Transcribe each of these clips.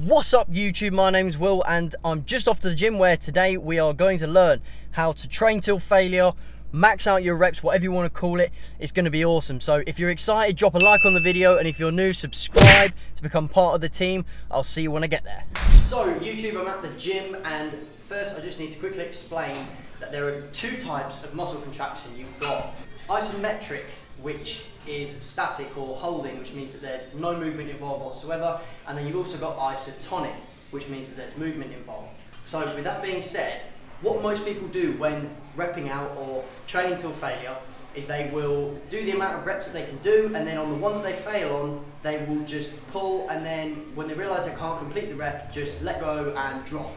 What's up YouTube, my name's Will and I'm just off to the gym where today we are going to learn how to train till failure, max out your reps, whatever you want to call it. It's going to be awesome. So if you're excited, drop a like on the video, and if you're new, subscribe to become part of the team. I'll see you when I get there. So YouTube, I'm at the gym, and first I just need to quickly explain that there are two types of muscle contraction. You've got isometric, which is static or holding, which means that there's no movement involved whatsoever, and then you've also got isotonic, which means that there's movement involved. So with that being said, what most people do when repping out or training till failure is they will do the amount of reps that they can do, and then on the one that they fail on, they will just pull, and then when they realise they can't complete the rep, just let go and drop.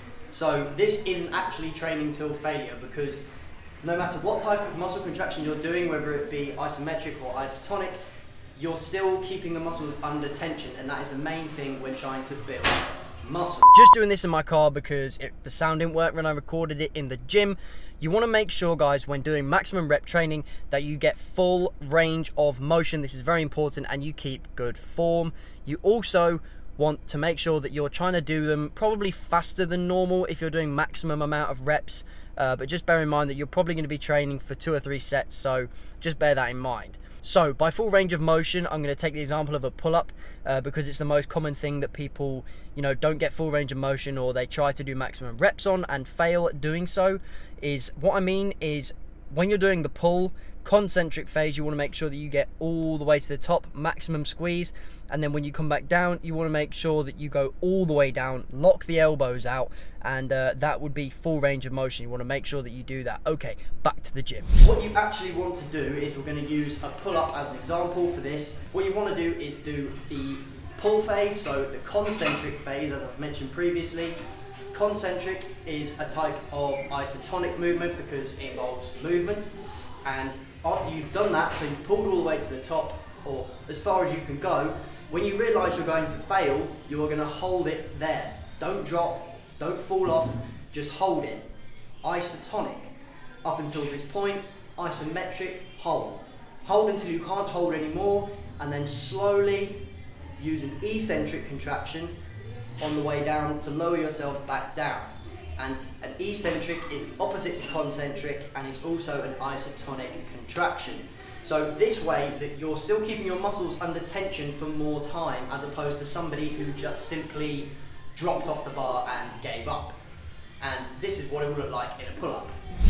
So this isn't actually training till failure, because no matter what type of muscle contraction you're doing, whether it be isometric or isotonic, you're still keeping the muscles under tension, and that is the main thing when trying to build muscle. Just doing this in my car because the sound didn't work when I recorded it in the gym. You want to make sure, guys, when doing maximum rep training, that you get full range of motion. This is very important, and you keep good form. You also want to make sure that you're trying to do them probably faster than normal if you're doing maximum amount of reps. But just bear in mind that you're probably going to be training for 2 or 3 sets, so just bear that in mind. So by full range of motion, I'm going to take the example of a pull-up because it's the most common thing that people, don't get full range of motion, or they try to do maximum reps on and fail at doing so. What I mean is when you're doing the pull concentric phase, you want to make sure that you get all the way to the top, maximum squeeze, and then when you come back down, you want to make sure that you go all the way down, lock the elbows out, and that would be full range of motion. You want to make sure that you do that. Okay, back to the gym. What you actually want to do is, we're going to use a pull-up as an example for this. What you want to do is do the pull phase, so the concentric phase, as I've mentioned previously. Concentric is a type of isotonic movement because it involves movement, and after you've done that, so you've pulled all the way to the top, or as far as you can go, when you realise you're going to fail, you are going to hold it there. Don't drop, don't fall off, just hold it. Isotonic, up until this point. Isometric, hold. Hold until you can't hold anymore, and then slowly use an eccentric contraction on the way down to lower yourself back down. And an eccentric is opposite to concentric, and it's also an isotonic contraction. So this way that you're still keeping your muscles under tension for more time, as opposed to somebody who just simply dropped off the bar and gave up. And this is what it will look like in a pull-up.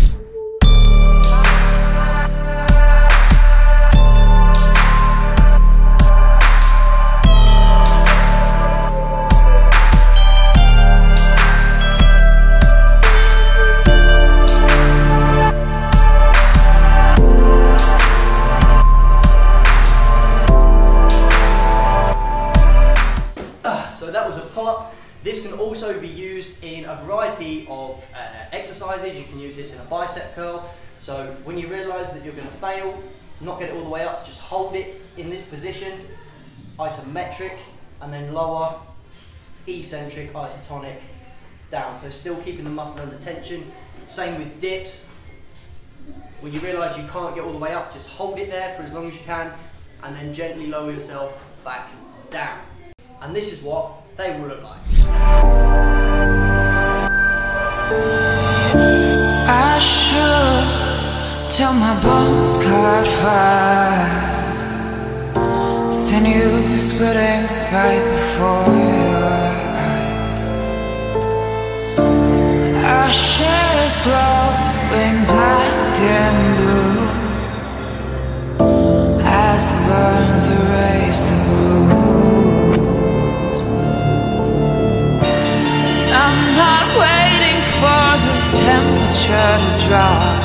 So that was a pull-up. This can also be used in a variety of exercises. You can use this in a bicep curl. So when you realise that you're going to fail, not get it all the way up, just hold it in this position, isometric, and then lower, eccentric, isotonic, down. So still keeping the muscle under tension. Same with dips. When you realise you can't get all the way up, just hold it there for as long as you can, and then gently lower yourself back down. And this is what they will look like. I should till my bones caught fire, send you splitting right before your eyes. Ashes glowing black and blue as the burns erase the blue. I'm not waiting for the temperature to drop.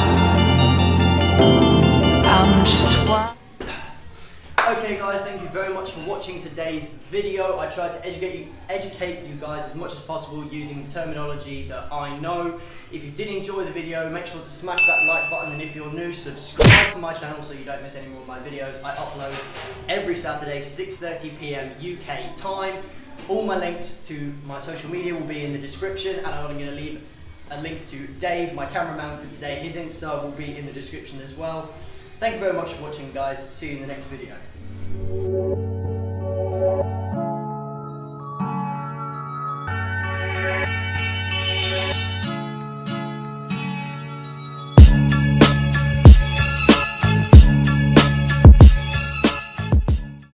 I'm just Okay guys, thank you very much for watching today's video. I tried to educate you guys as much as possible using terminology that I know. If you did enjoy the video, make sure to smash that like button, and if you're new, subscribe to my channel so you don't miss any more of my videos. I upload every Saturday, 6:30 PM UK time. All my links to my social media will be in the description, and I'm going to leave a link to Dave, my cameraman for today. His Insta will be in the description as well. Thank you very much for watching, guys. See you in the next video.